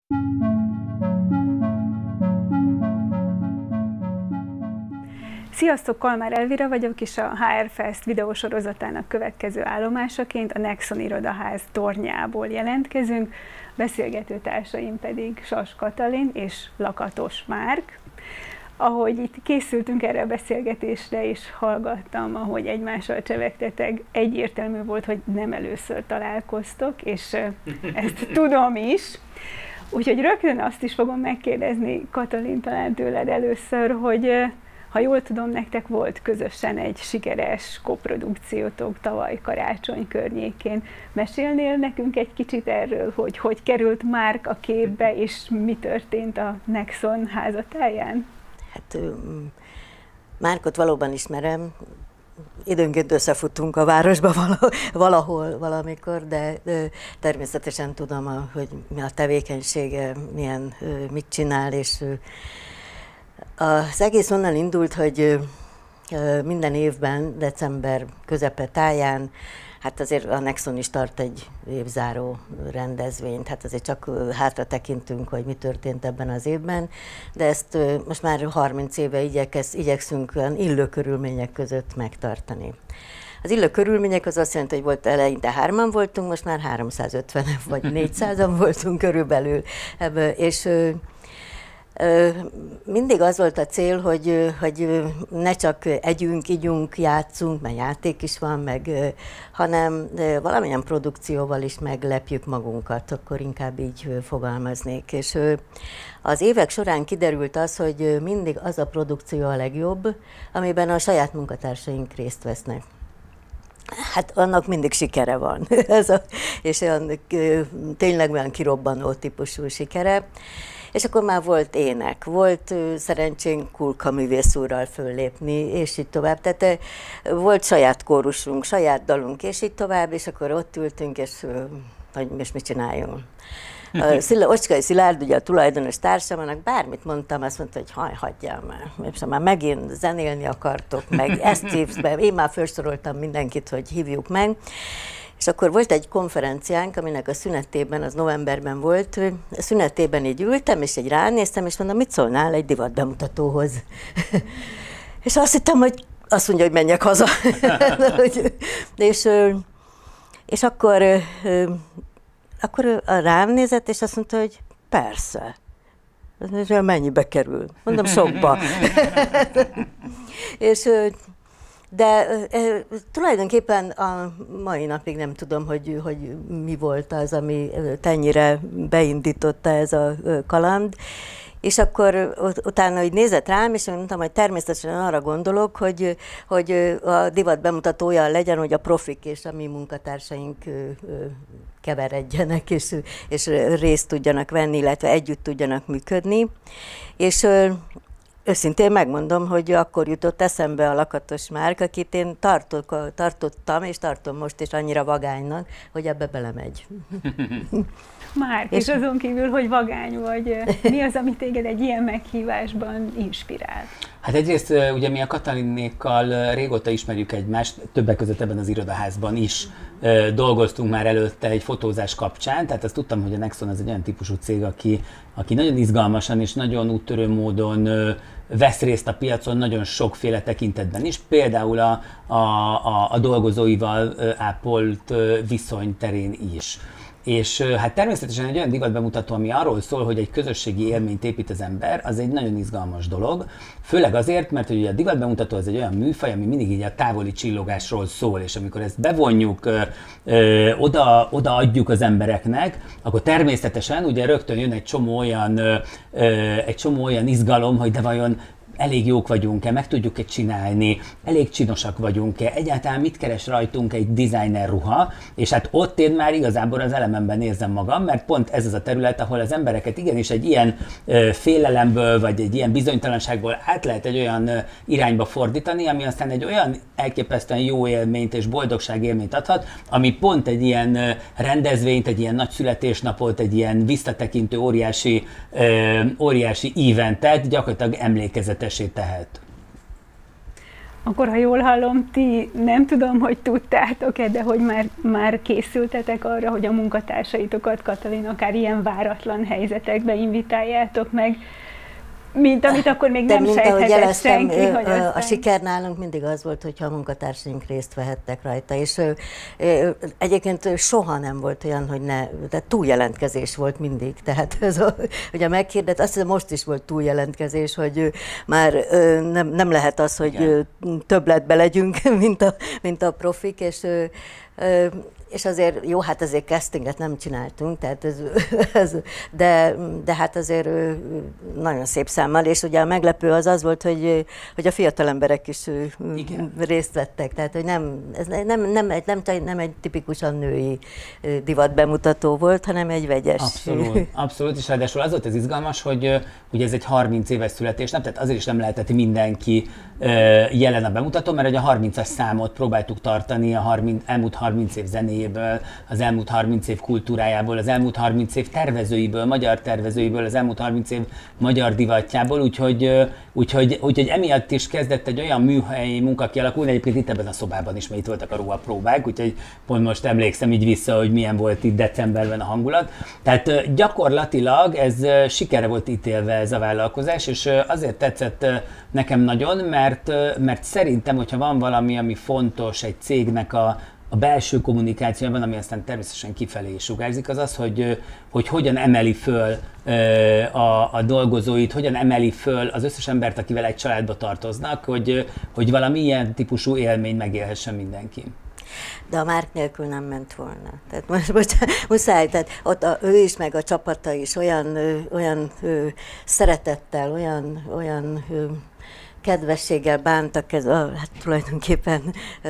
Sziasztok, Kalmár Elvira vagyok, és a HR Fest videósorozatának következő állomásaként a Nexon irodaház tornyából jelentkezünk, beszélgető társaim pedig Sas Katalin és Lakatos Márk. Ahogy itt készültünk erre a beszélgetésre, és hallgattam, ahogy egymással csevegtetek, egyértelmű volt, hogy nem először találkoztok, és ezt tudom is. Úgyhogy rögtön azt is fogom megkérdezni, Katalin, talán tőled először, hogy ha jól tudom, nektek volt közösen egy sikeres koprodukciótok tavaly karácsony környékén. Mesélnél nekünk egy kicsit erről, hogy hogy került Márk a képbe, és mi történt a Nexon házatáján? Hát Márkot valóban ismerem, időnként összefutunk a városba valahol, valamikor, de természetesen tudom, hogy mi a tevékenysége, mit csinál, és az egész onnan indult, hogy minden évben, december közepe táján, hát azért a Nexon is tart egy évzáró rendezvényt, hát azért csak hátra tekintünk, hogy mi történt ebben az évben, de ezt most már 30 éve igyekszünk olyan illő körülmények között megtartani. Az illő körülmények az azt jelenti, hogy volt eleinte 3-an voltunk, most már 350 vagy 400-an voltunk körülbelül ebből, és mindig az volt a cél, hogy ne csak együnk, igyunk, játszunk, mert játék is van, hanem valamilyen produkcióval is meglepjük magunkat, akkor inkább így fogalmaznék. És az évek során kiderült az, hogy mindig az a produkció a legjobb, amiben a saját munkatársaink részt vesznek. Hát annak mindig sikere van, és tényleg olyan kirobbanó típusú sikere. És akkor már volt ének, volt szerencsénk Kulka művész úrral föllépni, és így tovább. Tehát volt saját kórusunk, saját dalunk, és így tovább, és akkor ott ültünk, és hogy most mit csináljunk. Ocskai Szilárd, ugye a tulajdonos társamnak, bármit mondtam, azt mondta, hogy hagyjál már. És már megint zenélni akartok, meg ezt hívsz be. Én már felsoroltam mindenkit, hogy hívjuk meg. És akkor volt egy konferenciánk, aminek a szünetében, az novemberben volt, a szünetében így ültem, és így ránéztem, és mondom, mit szólnál egy divat bemutatóhoz? És azt hittem, hogy azt mondja, hogy menjek haza. és akkor rám nézett, és azt mondta, hogy persze. Mennyibe kerül? Mondom, sokba. De tulajdonképpen a mai napig nem tudom, hogy mi volt az, ami ennyire beindította ez a kaland. És akkor utána így nézett rám, és mondtam, hogy természetesen arra gondolok, hogy a divat bemutatója legyen, hogy a profik és a mi munkatársaink keveredjenek, és részt tudjanak venni, illetve együtt tudjanak működni. És őszintén megmondom, hogy akkor jutott eszembe a Lakatos Márk, akit én tartottam, és tartom most is annyira vagánynak, hogy ebbe belemegy. Márk, és azon kívül, hogy vagány vagy, mi az, ami téged egy ilyen meghívásban inspirál? Hát egyrészt ugye mi a Katalinékkal régóta ismerjük egymást, többek között ebben az irodaházban is dolgoztunk már előtte egy fotózás kapcsán, tehát azt tudtam, hogy a Nexon az egy olyan típusú cég, aki nagyon izgalmasan és nagyon úttörő módon vesz részt a piacon nagyon sokféle tekintetben is, például a dolgozóival ápolt viszony terén is. És hát természetesen egy olyan divatbemutató, ami arról szól, hogy egy közösségi élményt épít az ember, az egy nagyon izgalmas dolog. Főleg azért, mert hogy a divatbemutató az egy olyan műfaj, ami mindig így a távoli csillogásról szól, és amikor ezt bevonjuk, odaadjuk az embereknek, akkor természetesen ugye rögtön jön egy csomó olyan izgalom, hogy de vajon elég jók vagyunk-e, meg tudjuk-e csinálni, elég csinosak vagyunk-e, egyáltalán mit keres rajtunk egy designer ruha, és hát ott én már igazából az elememben érzem magam, mert pont ez az a terület, ahol az embereket igenis egy ilyen félelemből, vagy egy ilyen bizonytalanságból át lehet egy olyan irányba fordítani, ami aztán egy olyan elképesztően jó élményt és boldogság élményt adhat, ami pont egy ilyen rendezvényt, egy ilyen nagy születésnapot, egy ilyen visszatekintő óriási eventet gyakorlatilag emlékezetesé tehet. Akkor, ha jól hallom, ti nem tudom, hogy tudtátok-e, de hogy már készültetek arra, hogy a munkatársaitokat, Katalin, akár ilyen váratlan helyzetekbe invitáljátok meg, mint amit akkor még nem sejthetett senki, hogy aztán... A siker nálunk mindig az volt, hogyha a munkatársaink részt vehettek rajta, és egyébként soha nem volt olyan, hogy tehát túljelentkezés volt mindig, tehát hogy a megkérdet, azt hiszem most is volt túljelentkezés, hogy már nem lehet az, hogy többletbe legyünk, mint a profik, és azért, jó, hát azért castinget nem csináltunk, tehát de hát azért nagyon szép számmal, és ugye a meglepő az volt, hogy a fiatal emberek is részt vettek, tehát hogy nem egy tipikusan női divat bemutató volt, hanem egy vegyes. Abszolút, és ráadásul az volt az izgalmas, hogy ugye ez egy 30 éves születésnap, tehát azért is nem lehetett mindenki jelen a bemutató, mert a 30-as számot próbáltuk tartani elmúlt 30 év zenéjéből, az elmúlt 30 év kultúrájából, az elmúlt 30 év tervezőiből, magyar tervezőiből, az elmúlt 30 év magyar divatjából, úgyhogy emiatt is kezdett egy olyan műhelyi munka kialakulni, egyébként itt ebben a szobában is, mert itt voltak a ROA próbák, úgyhogy pont most emlékszem így vissza, hogy milyen volt itt decemberben a hangulat. Tehát gyakorlatilag ez sikerre volt ítélve ez a vállalkozás, és azért tetszett nekem nagyon, mert szerintem, hogyha van valami, ami fontos egy cégnek a belső kommunikációban, ami aztán természetesen kifelé is sugárzik, az az, hogy hogyan emeli föl a dolgozóit, hogyan emeli föl az összes embert, akivel egy családba tartoznak, hogy valami ilyen típusú élmény megélhessen mindenki. De a Márk nélkül nem ment volna. Tehát most muszáj, tehát ott ő is, meg a csapata is olyan szeretettel, olyan kedvességgel bántak hát tulajdonképpen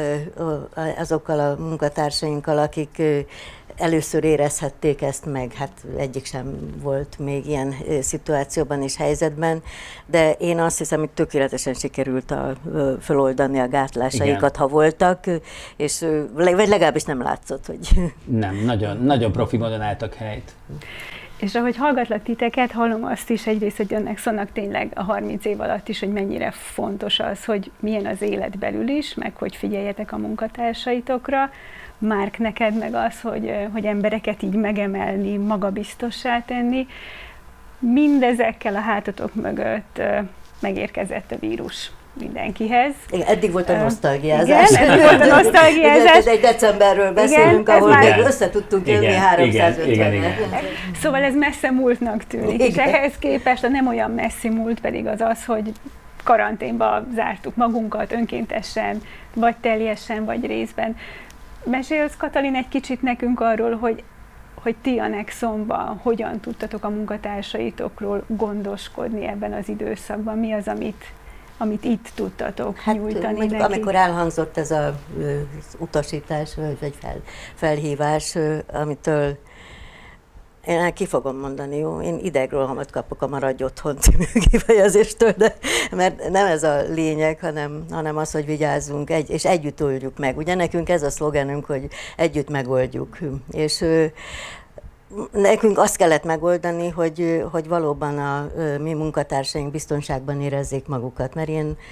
azokkal a munkatársainkkal, akik először érezhették ezt meg, hát egyik sem volt még ilyen szituációban és helyzetben, de én azt hiszem, hogy tökéletesen sikerült feloldani a gátlásaikat, igen, ha voltak, és vagy legalábbis nem látszott, hogy... Nem, nagyon profi módon álltak helyt. És ahogy hallgatlak titeket, hallom azt is egyrészt, hogy önnek szónak tényleg a 30 év alatt is, hogy mennyire fontos az, hogy milyen az élet belül is, meg hogy figyeljetek a munkatársaitokra. Márk, neked meg az, hogy embereket így megemelni, magabiztossá tenni. Mindezekkel a hátatok mögött megérkezett a vírus mindenkihez. Igen, eddig volt a nosztalgiázás. Igen, eddig volt a nosztalgiázás. Egy decemberről beszélünk, ahol még össze tudtunk jönni 350-re. Szóval ez messze múltnak tűnik, igen, és ehhez képest a nem olyan messzi múlt pedig az, hogy karanténba zártuk magunkat önkéntesen, vagy teljesen, vagy részben. Mesélsz, Katalin, egy kicsit nekünk arról, hogy ti a Nexonban hogyan tudtatok a munkatársaitokról gondoskodni ebben az időszakban? Mi az, amit itt tudtatok nyújtani nekik? Amikor elhangzott ez az utasítás, vagy felhívás, amitől én ki fogom mondani, jó? Én idegrohamot kapok a Maradj Otthon című kifejezéstől, mert nem ez a lényeg, hanem az, hogy vigyázzunk, és együtt oldjuk meg. Ugye nekünk ez a szlogenünk, hogy együtt megoldjuk. És nekünk azt kellett megoldani, hogy valóban a mi munkatársaink biztonságban érezzék magukat, mert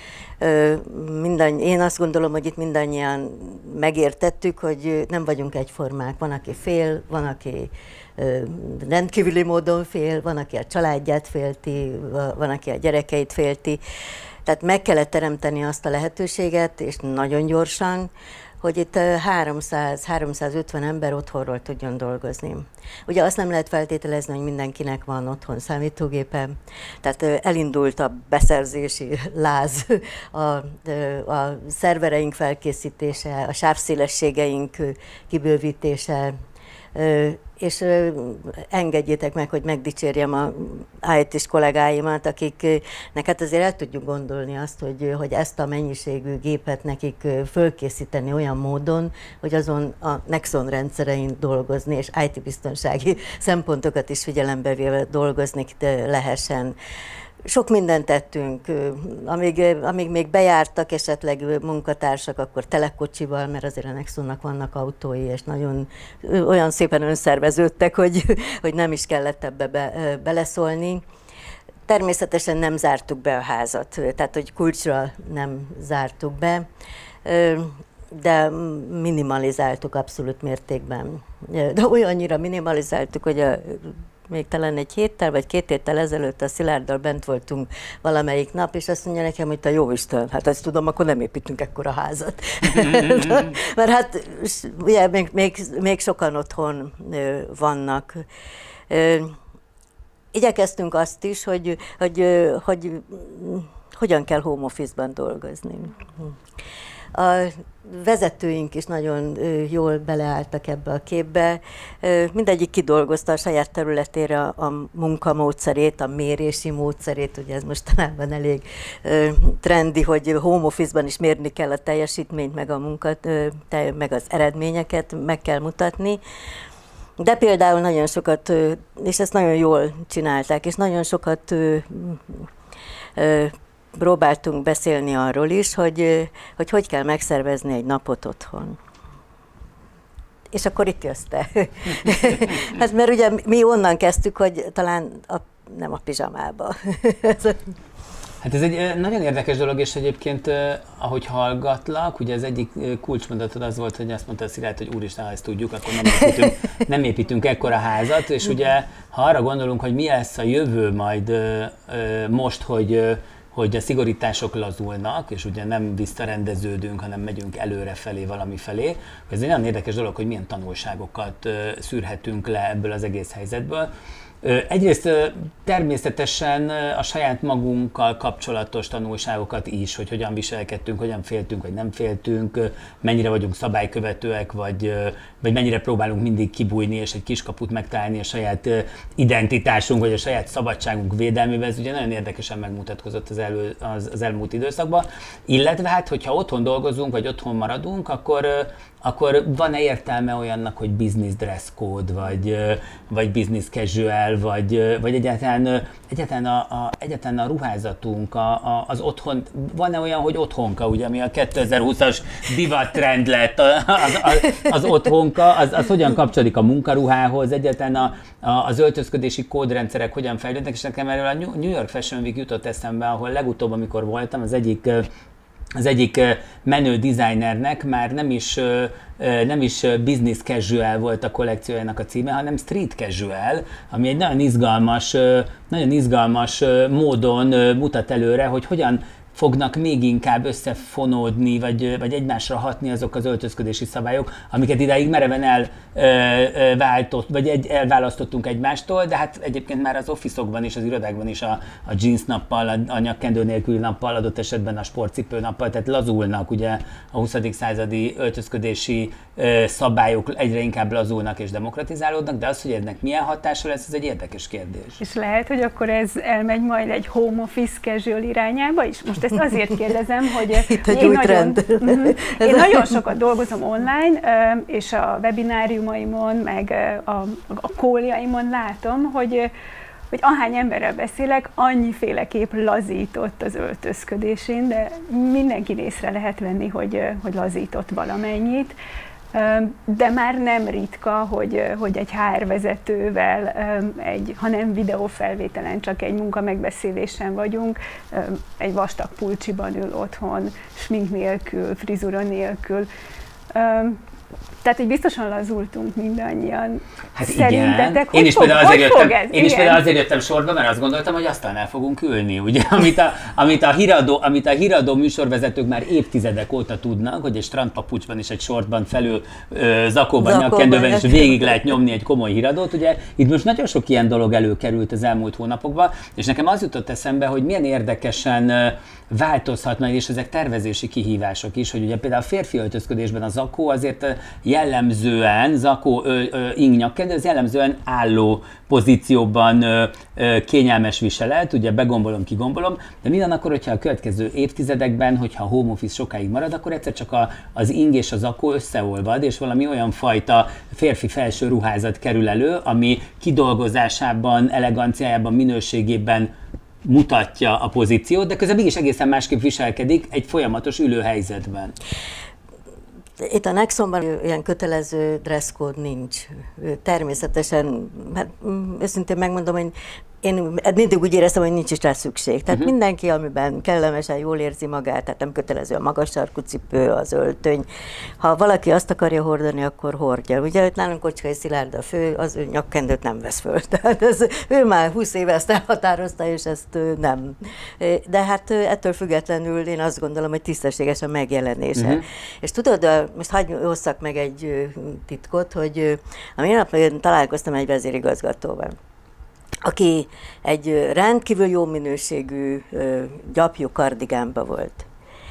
én azt gondolom, hogy itt mindannyian megértettük, hogy nem vagyunk egyformák. Van, aki fél, van, aki rendkívüli módon fél, van, aki a családját félti, van, aki a gyerekeit félti. Tehát meg kellett teremteni azt a lehetőséget, és nagyon gyorsan, hogy itt 300-350 ember otthonról tudjon dolgozni. Ugye azt nem lehet feltételezni, hogy mindenkinek van otthon számítógépe, tehát elindult a beszerzési láz, a szervereink felkészítése, a sávszélességeink kibővítése, és engedjétek meg, hogy megdicsérjem a IT-s kollégáimat, akiknek hát azért el tudjuk gondolni azt, hogy ezt a mennyiségű gépet nekik fölkészíteni olyan módon, hogy azon a Nexon rendszerein dolgozni, és IT-biztonsági szempontokat is figyelembe véve dolgozni lehessen. Sok mindent tettünk, amíg még bejártak esetleg munkatársak, akkor telekocsival, mert azért a Nexonnak vannak autói, és nagyon olyan szépen önszerveződtek, hogy nem is kellett ebbe beleszólni. Természetesen nem zártuk be a házat, tehát hogy kulcsra nem zártuk be, de minimalizáltuk abszolút mértékben. De olyannyira minimalizáltuk, hogy még talán egy héttel vagy 2 héttel ezelőtt a Szilárddal bent voltunk valamelyik nap, és azt mondja nekem, hogy te jóisten, hát ezt tudom, akkor nem építünk ekkora házat. Mert hát ugye, még sokan otthon vannak. Igyekeztünk azt is, hogy hogyan kell home office-ban dolgozni. A vezetőink is nagyon jól beleálltak ebbe a képbe. Mindegyik kidolgozta a saját területére a munkamódszerét, a mérési módszerét. Ugye ez mostanában elég trendi, hogy home office-ban is mérni kell a teljesítményt, meg a munkát, meg az eredményeket meg kell mutatni. De például nagyon sokat, és ezt nagyon jól csinálták, és nagyon sokat próbáltunk beszélni arról is, hogy kell megszervezni egy napot otthon. És akkor itt jössz te. Hát mert ugye mi onnan kezdtük, hogy talán nem a pizsamába. Hát ez egy nagyon érdekes dolog, és egyébként, ahogy hallgatlak, ugye az egyik kulcsmondatod az volt, hogy azt mondta a Szilárd, hogy úristen, ha ezt tudjuk, akkor nem építünk ekkora házat, és ugye, ha arra gondolunk, hogy mi lesz a jövő majd most, hogy a szigorítások lazulnak, és ugye nem visszarendeződünk, hanem megyünk előre felé, valami felé. Ez egy nagyon érdekes dolog, hogy milyen tanulságokat szűrhetünk le ebből az egész helyzetből. Egyrészt természetesen a saját magunkkal kapcsolatos tanulságokat is, hogy hogyan viselkedtünk, hogyan féltünk, vagy nem féltünk, mennyire vagyunk szabálykövetőek, vagy mennyire próbálunk mindig kibújni és egy kiskaput megtalálni a saját identitásunk, vagy a saját szabadságunk védelmével. Ez ugye nagyon érdekesen megmutatkozott az elmúlt időszakban. Illetve hát, hogyha otthon dolgozunk, vagy otthon maradunk, akkor van-e értelme olyannak, hogy business dress code, vagy business casual, vagy egyáltalán a ruházatunk, az otthon, van-e olyan, hogy otthonka, ugye, ami a 2020-as divattrend lett, az otthonka, az hogyan kapcsolódik a munkaruhához, egyáltalán az öltözködési kódrendszerek hogyan fejlődnek, és nekem erről a New York Fashion Week jutott eszembe, ahol legutóbb, amikor voltam, az egyik menő designernek már nem is business casual volt a kollekciójának a címe, hanem street casual, ami egy nagyon izgalmas módon mutat előre, hogy hogyan fognak még inkább összefonódni, vagy egymásra hatni azok az öltözködési szabályok, amiket idáig mereven elválasztottunk egymástól, de hát egyébként már az office-okban és az irodákban is a jeans nappal, a nyakkendő nélküli nappal, adott esetben a sportcipő nappal, tehát lazulnak, ugye a 20. századi öltözködési szabályok egyre inkább lazulnak és demokratizálódnak, de az, hogy ennek milyen hatása lesz, ez egy érdekes kérdés. És lehet, hogy akkor ez elmegy majd egy home office casual irányába is? Most ezt azért kérdezem, hogy én nagyon sokat dolgozom online, és a webináriumaimon, meg a calljaimon látom, hogy ahány emberrel beszélek, annyiféleképp lazított az öltözködésén, de mindenki észre lehet venni, hogy lazított valamennyit. De már nem ritka, hogy egy HR vezetővel, ha nem videófelvételen, csak egy munkamegbeszélésen vagyunk, egy vastag pulcsiban ül otthon, smink nélkül, frizura nélkül. Tehát, hogy biztosan lazultunk mindannyian. Hát szerintetek, igen. Én is például azért jöttem sorba, mert azt gondoltam, hogy aztán el fogunk ülni, ugye? Amit a híradó műsorvezetők már évtizedek óta tudnak, hogy egy strandpapucsban és egy shortban felül zakóban, nyakkendőben és végig lehet nyomni egy komoly híradót, ugye? Itt most nagyon sok ilyen dolog előkerült az elmúlt hónapokban, és nekem az jutott eszembe, hogy milyen érdekesen változhat majd, és ezek tervezési kihívások is, hogy ugye például a férfi öltözködésben a zakó azért jellemzően, ingnyakkendő, ez jellemzően álló pozícióban kényelmes viselet, ugye begombolom, kigombolom, de mi van akkor, hogyha a következő évtizedekben, hogyha a home office sokáig marad, akkor egyszer csak az ing és a zakó összeolvad, és valami olyan fajta férfi felső ruházat kerül elő, ami kidolgozásában, eleganciájában, minőségében mutatja a pozíciót, de közben mégis egészen másképp viselkedik egy folyamatos ülőhelyzetben. Itt a Nexonban ilyen kötelező dresscode nincs. Természetesen, hát őszintén megmondom, hogy én mindig úgy éreztem, hogy nincs is rá szükség. Tehát mindenki, amiben kellemesen jól érzi magát, tehát nem kötelező a magas sarkú cipő, az öltöny. Ha valaki azt akarja hordani, akkor hordja. Ugye nálunk Kocskai Szilárd a fő, az ő nyakkendőt nem vesz föl. Tehát ő már 20 éve ezt elhatározta, és ezt nem. De hát ettől függetlenül én azt gondolom, hogy tisztességes a megjelenése. És tudod, most hagyj hozzak meg egy titkot, hogy a minap én találkoztam egy vezérigazgatóval, aki egy rendkívül jó minőségű gyapjú kardigánba volt.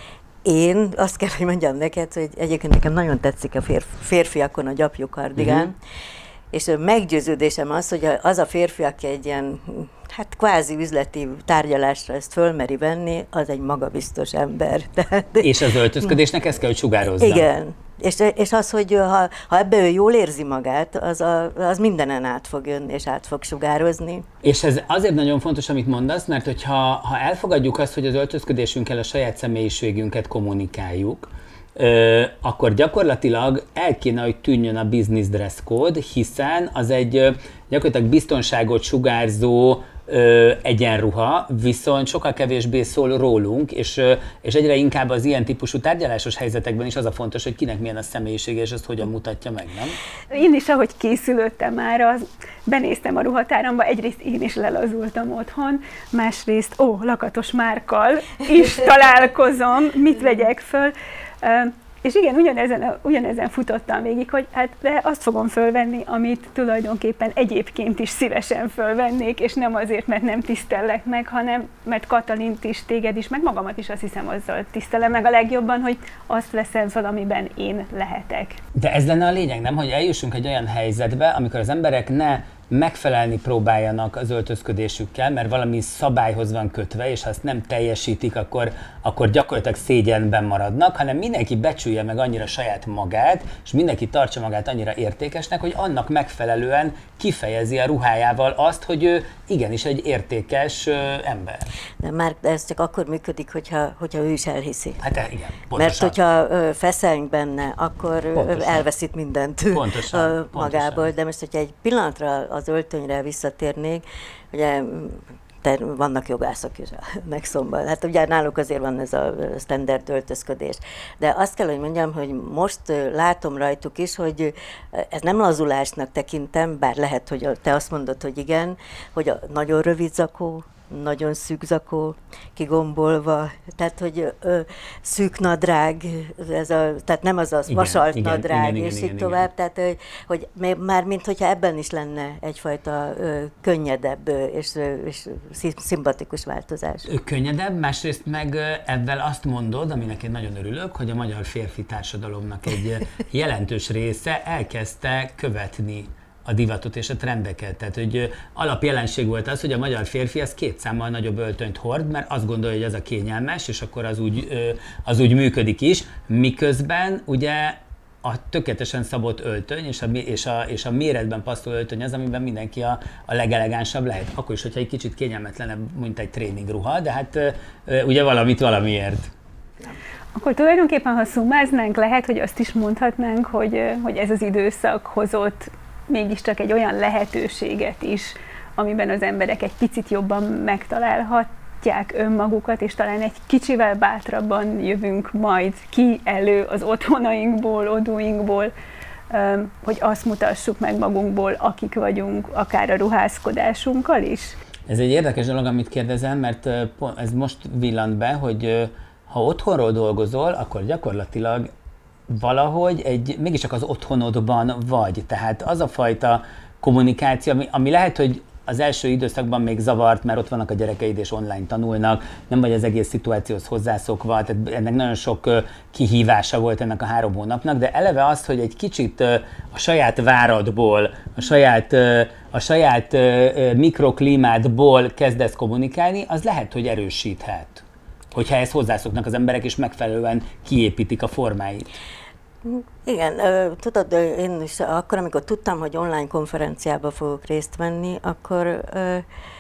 Én azt kell, hogy mondjam neked, hogy egyébként nekem nagyon tetszik a férfiakon a gyapjú kardigán, és meggyőződésem az, hogy az a férfi, aki egy ilyen, hát kvázi üzleti tárgyalásra ezt fölmeri venni, az egy magabiztos ember. És az öltözködésnek ezt kell, hogy sugározza. Igen. És az, hogy ha ebbe ő jól érzi magát, az mindenen át fog jönni, és át fog sugározni. És ez azért nagyon fontos, amit mondasz, mert hogyha elfogadjuk azt, hogy az öltözködésünkkel a saját személyiségünket kommunikáljuk, akkor gyakorlatilag el kéne, hogy tűnjön a business dress code, hiszen az egy gyakorlatilag biztonságot sugárzó egyenruha, viszont sokkal kevésbé szól rólunk, és egyre inkább az ilyen típusú tárgyalásos helyzetekben is az a fontos, hogy kinek milyen a személyisége, és azt hogyan mutatja meg, nem? Én is, ahogy készülöttem már, benéztem a ruhatáramba, egyrészt én is lelazultam otthon, másrészt, lakatos márkkal is találkozom, mit vegyek föl. És igen, ugyanezen futottam végig, hogy hát de azt fogom fölvenni, amit tulajdonképpen egyébként is szívesen fölvennék, és nem azért, mert nem tisztellek meg, hanem mert Katalint is, téged is, meg magamat is azt hiszem azzal tisztelem meg a legjobban, hogy azt veszem fel, amiben én lehetek. De ez lenne a lényeg, nem? Hogy eljussunk egy olyan helyzetbe, amikor az emberek ne megfelelni próbáljanak az öltözködésükkel, mert valami szabályhoz van kötve, és ha ezt nem teljesítik, akkor gyakorlatilag szégyenben maradnak, hanem mindenki becsülje meg annyira saját magát, és mindenki tartsa magát annyira értékesnek, hogy annak megfelelően kifejezi a ruhájával azt, hogy ő igenis egy értékes ember. De ez csak akkor működik, hogyha ő is elhiszi. Hát igen, pontosan. Mert hogyha feszelünk benne, akkor pontosan elveszít mindent magából. De most, hogyha egy pillanatra az öltönyre visszatérnék, ugye vannak jogászok is a Nexonban. Hát ugye náluk azért van ez a standard öltözködés. De azt kell, hogy mondjam, hogy most látom rajtuk is, hogy ez nem lazulásnak tekintem, bár lehet, hogy te azt mondod, hogy igen, hogy a nagyon rövid zakó, nagyon szűk zakó, kigombolva, tehát hogy szűk nadrág, tehát nem az vasalt nadrág, és így tovább, tehát hogy már mint hogyha ebben is lenne egyfajta könnyedebb és szimpatikus változás. Könnyedebb, másrészt meg ebben azt mondod, aminek én nagyon örülök, hogy a magyar férfi társadalomnak egy jelentős része elkezdte követni a divatot és a trendeket. Tehát, hogy alapjelenség volt az, hogy a magyar férfi az 2 számmal nagyobb öltönyt hord, mert azt gondolja, hogy az a kényelmes, és akkor az úgy működik is, miközben ugye a tökéletesen szabott öltöny és a méretben passzoló öltöny az, amiben mindenki a legelegánsabb lehet. Akkor is, hogyha egy kicsit kényelmetlenebb, mint egy tréningruha, de hát ugye valamit valamiért. Akkor tulajdonképpen, ha szumáznánk, lehet, hogy azt is mondhatnánk, hogy ez az időszak hozott mégiscsak egy olyan lehetőséget is, amiben az emberek egy picit jobban megtalálhatják önmagukat, és talán egy kicsivel bátrabban jövünk majd ki elő az otthonainkból, odúinkból, hogy azt mutassuk meg magunkból, akik vagyunk, akár a ruházkodásunkkal is. Ez egy érdekes dolog, amit kérdezem, mert ez most villant be, hogy ha otthonról dolgozol, akkor gyakorlatilag valahogy mégiscsak az otthonodban vagy. Tehát az a fajta kommunikáció, ami lehet, hogy az első időszakban még zavart, mert ott vannak a gyerekeid és online tanulnak, nem vagy az egész szituációhoz hozzászokva, tehát ennek nagyon sok kihívása volt ennek a 3 hónapnak, de eleve az, hogy egy kicsit a saját váradból, a saját mikroklímádból kezdesz kommunikálni, az lehet, hogy erősíthet, hogyha ezt hozzászoknak az emberek, és megfelelően kiépítik a formáit. Igen, tudod, én is akkor, amikor tudtam, hogy online konferenciába fogok részt venni, akkor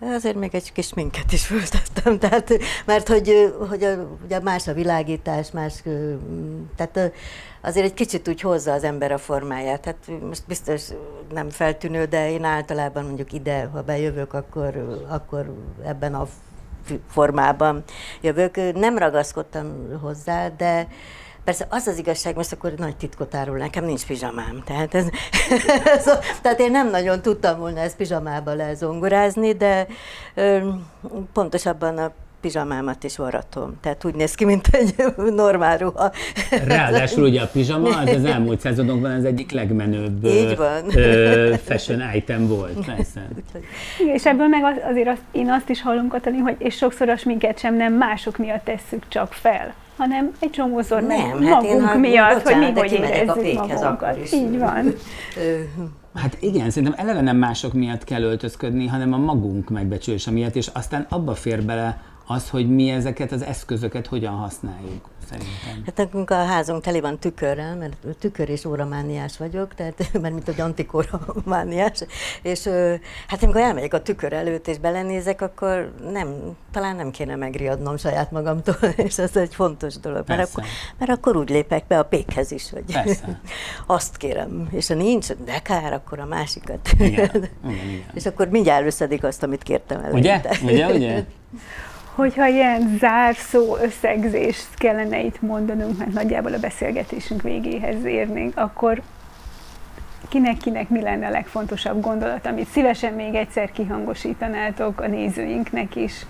Azért még egy kis minket is föltettem, tehát, mert hogy ugye más a világítás, más, tehát azért egy kicsit úgy hozza az ember a formáját. Tehát most biztos nem feltűnő, de én általában mondjuk ide, ha bejövök, akkor ebben a formában jövök. Nem ragaszkodtam hozzá, de persze az az igazság, most akkor nagy titkot árul, nekem nincs pizsamám. Tehát én nem nagyon tudtam volna ezt pizsamába lezongorázni, de pontosabban a pizsamámat is varratom. Tehát úgy néz ki, mint egy normál ruha. Ráadásul ugye a pizsama az elmúlt szezonokban az egyik legmenőbb fashion item volt. Persze. És ebből meg azért én azt is hallom, Katalin, hogy és sokszor a sminket sem nem mások miatt tesszük csak fel, hanem egy csomószor magunk miatt, hogy mi hogy érezzük magunkat. Így van. Hát igen, szerintem eleve nem mások miatt kell öltözködni, hanem a magunk megbecsülése miatt, és aztán abba fér bele az, hogy mi ezeket az eszközöket hogyan használjuk, szerintem. Hát nekünk a házunk teli van tükörrel, mert tükör és óramániás vagyok, tehát, mert mint egy antikóramániás, és hát amikor elmegyek a tükör előtt és belenézek, akkor talán nem kéne megriadnom saját magamtól, és ez egy fontos dolog, mert akkor úgy lépek be a pékhez is, hogy azt kérem, és ha nincs, de kár, akkor a másikat. Igen. És akkor mindjárt összedik azt, amit kértem előtte. Ugye? Hogyha ilyen zárszó összegzést kellene itt mondanunk, mert nagyjából a beszélgetésünk végéhez érnénk, akkor kinek mi lenne a legfontosabb gondolat, amit szívesen még egyszer kihangosítanátok a nézőinknek is?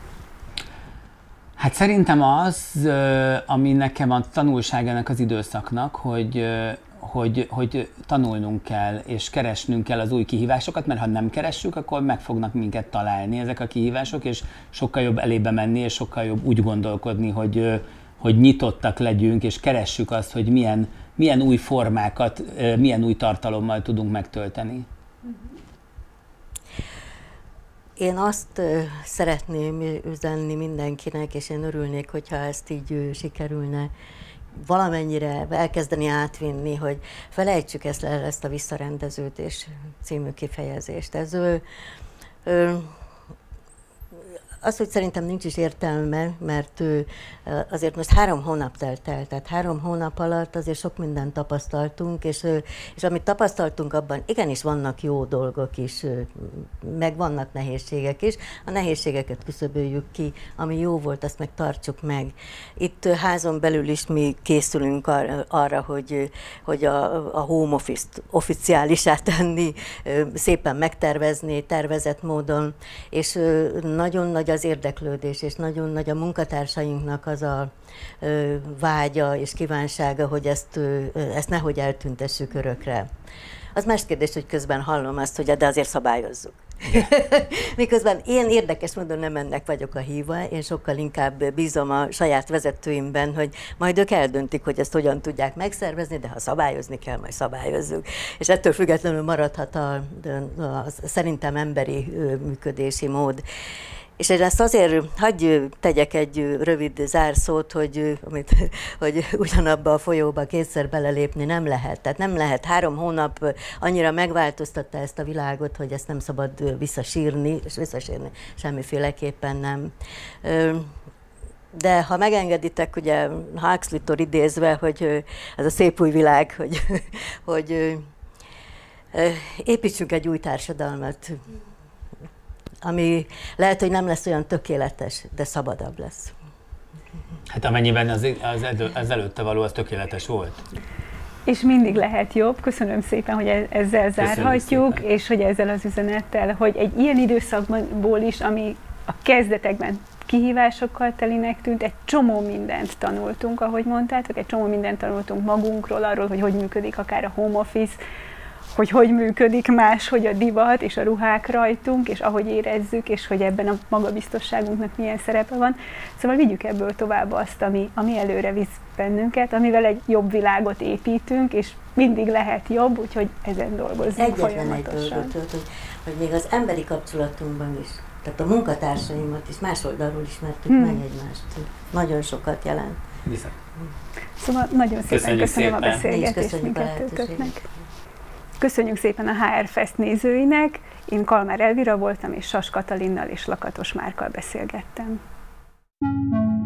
Hát szerintem az, ami nekem a tanulságának az időszaknak, hogy tanulnunk kell, és keresnünk kell az új kihívásokat, mert ha nem keressük, akkor meg fognak minket találni ezek a kihívások, és sokkal jobb elébe menni, és sokkal jobb úgy gondolkodni, hogy nyitottak legyünk, és keressük azt, hogy milyen új formákat, milyen új tartalommal tudunk megtölteni. Én azt szeretném üzenni mindenkinek, és én örülnék, hogyha ezt így sikerülne valamennyire elkezdeni átvinni, hogy felejtsük ezt a visszarendeződés című kifejezést. Ez az, hogy szerintem nincs is értelme, mert azért most 3 hónap telt el, tehát 3 hónap alatt azért sok mindent tapasztaltunk, és amit tapasztaltunk, abban igenis vannak jó dolgok is, meg vannak nehézségek is. A nehézségeket küszöböljük ki, ami jó volt, azt meg tartsuk meg. Itt házon belül is mi készülünk arra, hogy a home office-t oficiálisá tenni, szépen megtervezni, tervezett módon, és nagyon nagy az érdeklődés, és nagyon nagy a munkatársainknak az a vágya és kívánsága, hogy ezt nehogy eltüntessük örökre. Az más kérdés, hogy közben hallom azt, hogy de azért szabályozzuk. Miközben én érdekes módon nem ennek vagyok a híva, én sokkal inkább bízom a saját vezetőimben, hogy majd ők eldöntik, hogy ezt hogyan tudják megszervezni, de ha szabályozni kell, majd szabályozzuk. És ettől függetlenül maradhat a szerintem emberi működési mód. És én ezt azért hagyj tegyek egy rövid zárszót, hogy ugyanabba a folyóba kétszer belelépni nem lehet. Tehát nem lehet. 3 hónap annyira megváltoztatta ezt a világot, hogy ezt nem szabad visszasírni, és visszasírni semmiféleképpen nem. De ha megengeditek, ugye Huxley-tól idézve, hogy ez a szép új világ, hogy építsünk egy új társadalmat, ami lehet, hogy nem lesz olyan tökéletes, de szabadabb lesz. Hát amennyiben az előtte való, az tökéletes volt. És mindig lehet jobb. Köszönöm szépen, hogy ezzel zárhatjuk, és hogy ezzel az üzenettel, hogy egy ilyen időszakból is, ami a kezdetekben kihívásokkal telinek tűnt, egy csomó mindent tanultunk, ahogy mondtátok, egy csomó mindent tanultunk magunkról, arról, hogy működik akár a home office, hogy működik máshogy a divat és a ruhák rajtunk, és ahogy érezzük, és hogy ebben a magabiztosságunknak milyen szerepe van. Szóval vigyük ebből tovább azt, ami előre visz bennünket, amivel egy jobb világot építünk, és mindig lehet jobb, úgyhogy ezen dolgozzunk folyamatosan. Egy dolgot, hogy még az emberi kapcsolatunkban is, tehát a munkatársaimat is más oldalról ismertük meg egymást. Nagyon sokat jelent. Viszont. Szóval nagyon szépen köszönöm a beszélgetést mindkettőtöknek. Köszönjük szépen a HR Fest nézőinek, Én Kalmár Elvira voltam, és Sas Katalinnal és Lakatos Márkkal beszélgettem.